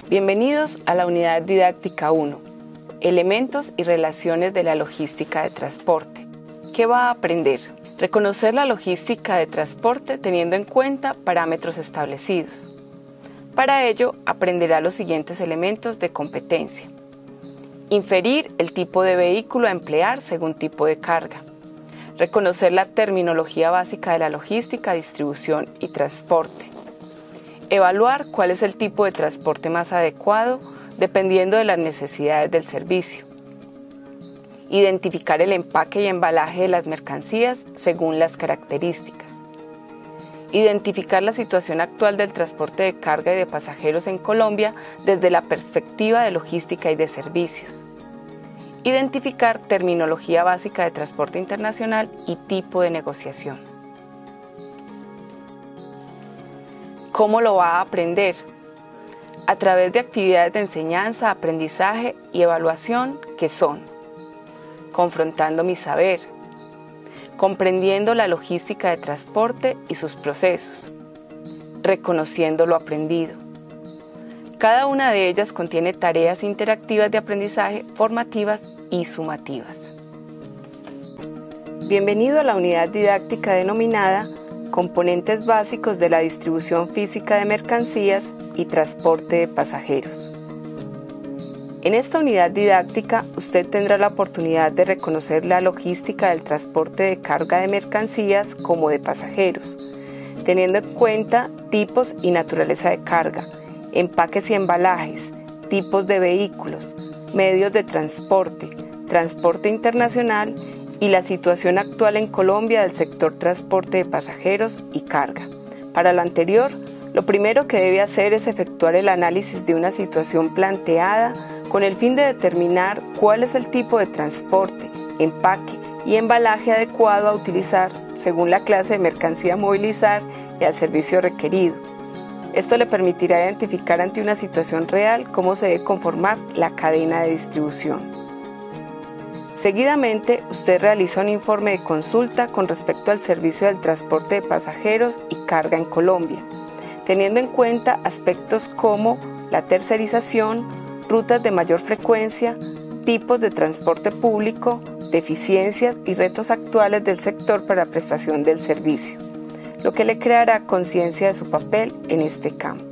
Bienvenidos a la unidad didáctica 1, Elementos y relaciones de la logística de transporte. ¿Qué va a aprender? Reconocer la logística de transporte teniendo en cuenta parámetros establecidos. Para ello, aprenderá los siguientes elementos de competencia. Inferir el tipo de vehículo a emplear según tipo de carga. Reconocer la terminología básica de la logística, distribución y transporte. Evaluar cuál es el tipo de transporte más adecuado dependiendo de las necesidades del servicio. Identificar el empaque y embalaje de las mercancías según las características. Identificar la situación actual del transporte de carga y de pasajeros en Colombia desde la perspectiva de logística y de servicios. Identificar terminología básica de transporte internacional y tipo de negociación. ¿Cómo lo va a aprender? A través de actividades de enseñanza, aprendizaje y evaluación que son: confrontando mi saber, comprendiendo la logística de transporte y sus procesos, reconociendo lo aprendido. Cada una de ellas contiene tareas interactivas de aprendizaje formativas y sumativas. Bienvenido a la unidad didáctica denominada Componentes básicos de la distribución física de mercancías y transporte de pasajeros. En esta unidad didáctica, usted tendrá la oportunidad de reconocer la logística del transporte de carga de mercancías como de pasajeros, teniendo en cuenta tipos y naturaleza de carga, empaques y embalajes, tipos de vehículos, medios de transporte, transporte internacional y la situación actual en Colombia del sector transporte de pasajeros y carga. Para lo anterior, lo primero que debe hacer es efectuar el análisis de una situación planteada con el fin de determinar cuál es el tipo de transporte, empaque y embalaje adecuado a utilizar según la clase de mercancía a movilizar y al servicio requerido. Esto le permitirá identificar ante una situación real cómo se debe conformar la cadena de distribución. Seguidamente, usted realiza un informe de consulta con respecto al servicio del transporte de pasajeros y carga en Colombia, teniendo en cuenta aspectos como la tercerización, rutas de mayor frecuencia, tipos de transporte público, deficiencias y retos actuales del sector para prestación del servicio, lo que le creará conciencia de su papel en este campo.